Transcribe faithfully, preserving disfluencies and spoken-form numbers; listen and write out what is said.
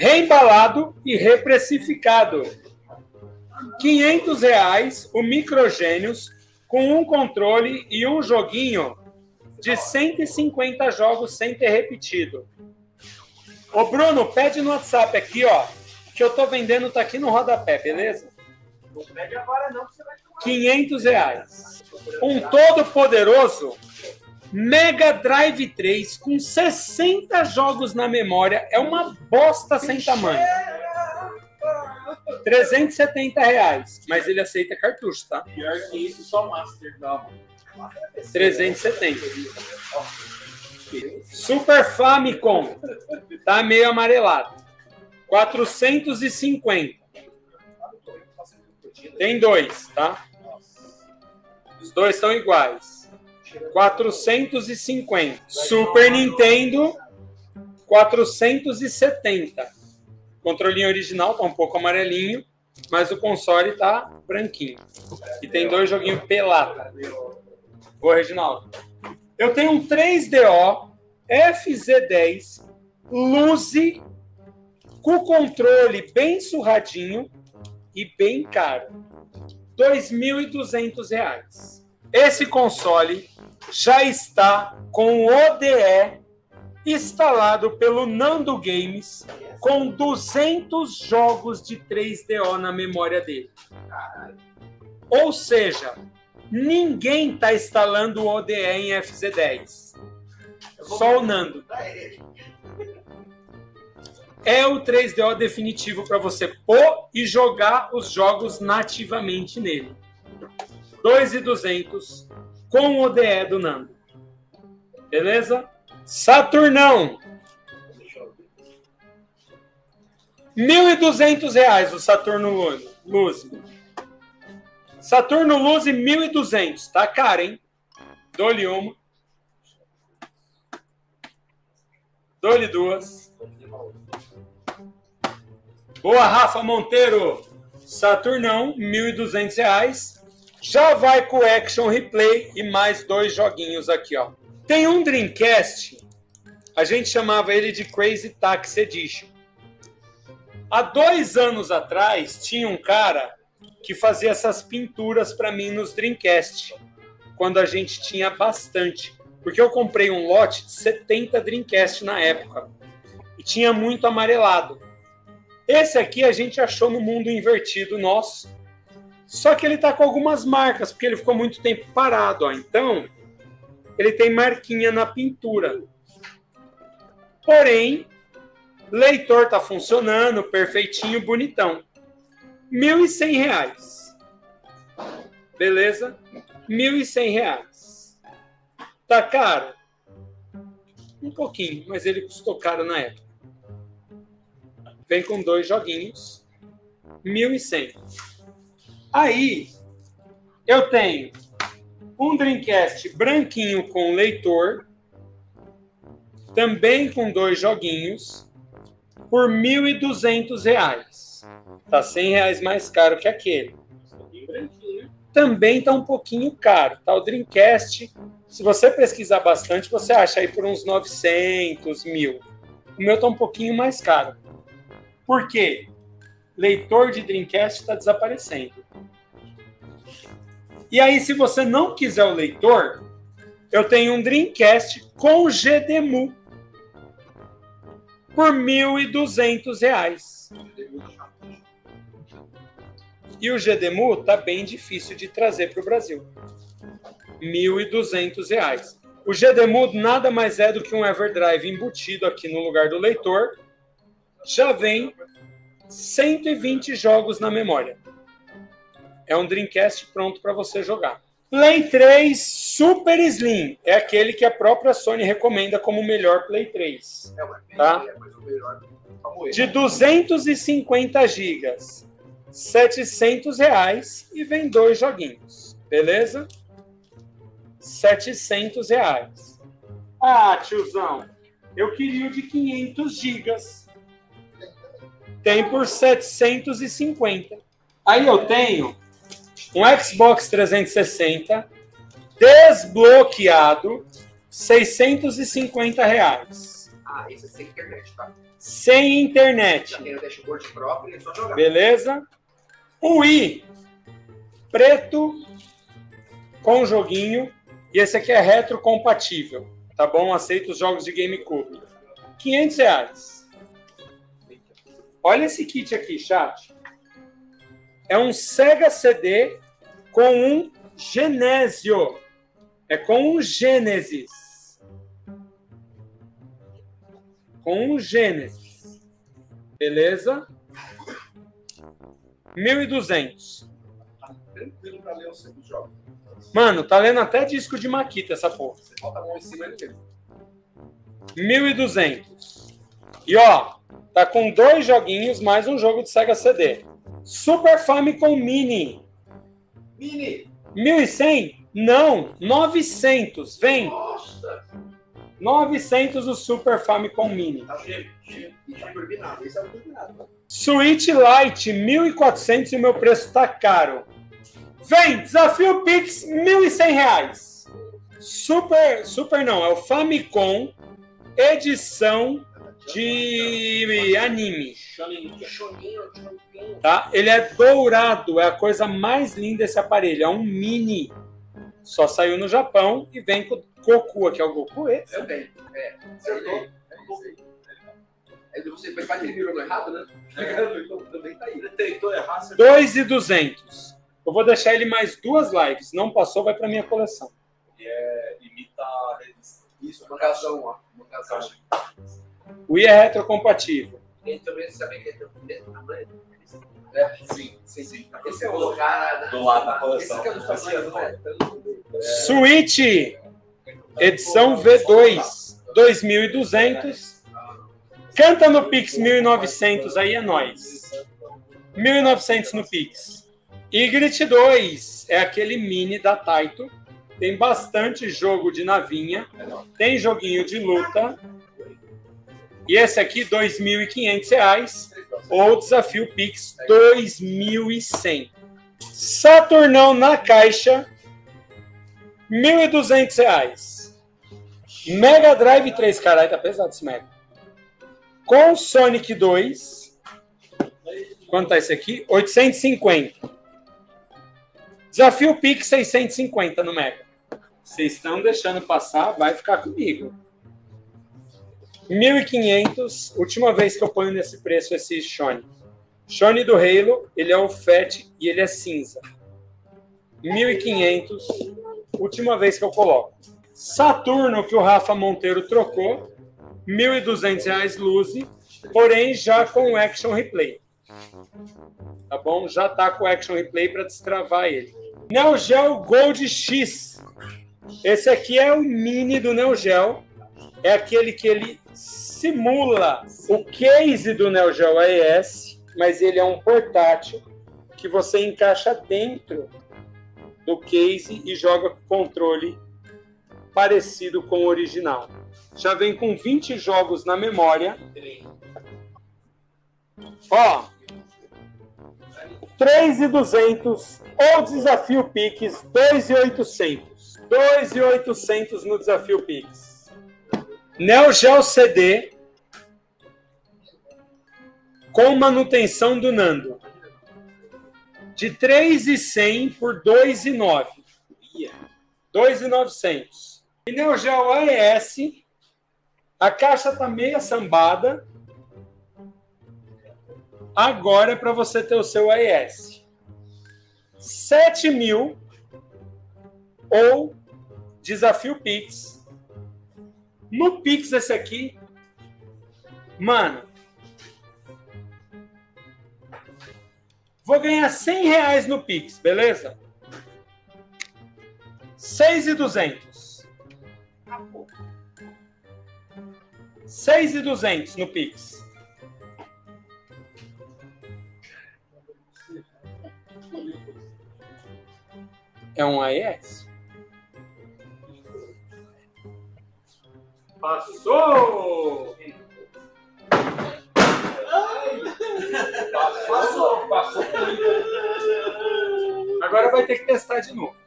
reembalado e reprecificado. quinhentos reais o Microgênios com um controle e um joguinho de cento e cinquenta jogos sem ter repetido. Ô Bruno, pede no WhatsApp aqui, ó, que eu tô vendendo, tá aqui no rodapé, beleza? Não pede agora não, que você vai tomar. quinhentos reais. Um todo poderoso Mega Drive três com sessenta jogos na memória. É uma bosta sem tamanho. trezentos e setenta reais. Mas ele aceita cartucho, tá? Pior que isso, só Master dá. trezentos e setenta. Super Famicom. Tá meio amarelado. quatrocentos e cinquenta. Tem dois, tá? Os dois são iguais. quatrocentos e cinquenta. Super Nintendo, quatrocentos e setenta. Controlinho original tá um pouco amarelinho, mas o console tá branquinho. E tem dois joguinhos pelata. Boa, Reginaldo. Eu tenho um três D O F Z dez Luzi com controle bem surradinho e bem caro. dois mil e duzentos reais. Esse console já está com o O D E instalado pelo Nando Games com duzentos jogos de três D O na memória dele. Ou seja, ninguém está instalando o O D E em F Z dez. Só o Nando. É o três D O definitivo para você pôr e jogar os jogos nativamente nele. dois mil e duzentos com o O D E do Nando. Beleza? Saturnão. mil e duzentos reais o Saturno Luz. Saturno Luz mil e duzentos. Tá caro, hein? Dou-lhe uma. Dou-lhe duas. Boa, Rafa Monteiro. Saturnão, mil e duzentos reais. Já vai com o Action Replay e mais dois joguinhos aqui, ó. Tem um Dreamcast, a gente chamava ele de Crazy Taxi Edition. Há dois anos atrás, tinha um cara que fazia essas pinturas para mim nos Dreamcast, quando a gente tinha bastante. Porque eu comprei um lote de setenta Dreamcast na época, e tinha muito amarelado. Esse aqui a gente achou no mundo invertido nosso, só que ele tá com algumas marcas, porque ele ficou muito tempo parado, ó. Então, ele tem marquinha na pintura. Porém, leitor tá funcionando, perfeitinho, bonitão. mil e cem reais. Beleza? mil e cem reais. Tá caro? Um pouquinho, mas ele custou caro na época. Vem com dois joguinhos. mil e cem. Aí, eu tenho um Dreamcast branquinho com leitor, também com dois joguinhos, por mil e duzentos reais. Tá cem reais mais caro que aquele. Também tá um pouquinho caro. Tá o Dreamcast, se você pesquisar bastante, você acha aí por uns novecentos, mil. O meu tá um pouquinho mais caro. Por quê? Leitor de Dreamcast está desaparecendo. E aí, se você não quiser o leitor, eu tenho um Dreamcast com G D M U por mil e duzentos reais. E o G D M U tá bem difícil de trazer para o Brasil. mil e duzentos reais. O G D M U nada mais é do que um Everdrive embutido aqui no lugar do leitor. Já vem cento e vinte jogos na memória. É um Dreamcast pronto para você jogar. Play três Super Slim. É aquele que a própria Sony recomenda como o melhor Play três. Tá? De duzentos e cinquenta gigas. setecentos reais e vem dois joguinhos. Beleza? setecentos reais. Ah, tiozão. Eu queria o de quinhentos gigas. Tem por setecentos e cinquenta. Aí eu tenho um Xbox trezentos e sessenta desbloqueado, seiscentos e cinquenta reais. Ah, isso é sem internet, tá? sem internet. Já tem o dashboard próprio, é só jogar. Beleza? O Wii, preto, com joguinho. E esse aqui é retrocompatível. Tá bom? Aceita os jogos de GameCube. quinhentos reais. Olha esse kit aqui, chat. É um Sega C D com um Genésio. É com um Genesis. Com um Genesis. Beleza? mil e duzentos. Tranquilo pra ler os jogos. Mano, tá lendo até disco de Makita essa porra. Você bota a mão em cima dele. mil e duzentos. E ó, tá com dois joguinhos mais um jogo de Sega C D. Super Famicom Mini. Mini. mil e cem? Não, novecentos. Vem. Nossa. novecentos o Super Famicom Mini. Tá cheio. E turbinado. Esse é o turbinado. Switch Lite, mil e quatrocentos e o meu preço tá caro. Vem, desafio Pix, mil e cem reais. Super, super não, é o Famicom edição de anime. Tá? Ele é dourado, é a coisa mais linda esse aparelho. É um mini. Só saiu no Japão e vem com o Goku aqui. É o Goku esse? Eu tenho. É, acertou. Aí você faz que ele virou no errado, né? Também tá aí. Ele tentou errar. dois mil e duzentos. Eu vou deixar ele mais duas lives. Não passou, vai pra minha coleção. E é, imita a revista. Isso, uma casão, ó. Uma casão. O Wii é retrocompatível. Ele também sabe que ele tem o mesmo tamanho. É, sim, sim, sim. Esse é o cara do lado da coleção. Esse que é do tamanho, né? Switch edição V dois, dois mil e duzentos. Canta no Pix mil e novecentos, aí é nóis. mil e novecentos no Pix. Ygritte dois é aquele mini da Taito. Tem bastante jogo de navinha. Tem joguinho de luta. E esse aqui, dois mil e quinhentos reais. Ou desafio Pix, dois mil e cem. Saturnão na caixa, mil e duzentos reais. Mega Drive três, caralho, tá pesado esse Mega. Com Sonic dois. Quanto tá esse aqui? oitocentos e cinquenta. Desafio Pix, seiscentos e cinquenta no Mega. Vocês estão deixando passar, vai ficar comigo. mil e quinhentos, última vez que eu ponho nesse preço esse Shone. Shone do Halo, ele é o Fat e ele é cinza. mil e quinhentos, última vez que eu coloco. Saturno, que o Rafa Monteiro trocou, mil e duzentos reais Luzi, porém já com o Action Replay. Tá bom? Já tá com o Action Replay para destravar ele. Neo Geo Gold X. Esse aqui é o mini do Neo Geo. É aquele que ele simula o case do Neo Geo A E S, mas ele é um portátil que você encaixa dentro do case e joga com controle parecido com o original. Já vem com vinte jogos na memória. Ó, três mil e duzentos ou desafio Pix, dois mil e oitocentos. dois mil e oitocentos no desafio Pix. Neo Geo C D com manutenção do Nando. De três mil e cem por dois mil e nove. dois mil e novecentos. E Neo Geo A E S, a caixa tá meia sambada. Agora é para você ter o seu A E S. sete mil ou desafio Pix. No Pix esse aqui, mano, vou ganhar cem reais no Pix, beleza? seis mil e duzentos. seis mil e duzentos no Pix. É um A E S. Passou! Passou, passou. Agora vai ter que testar de novo.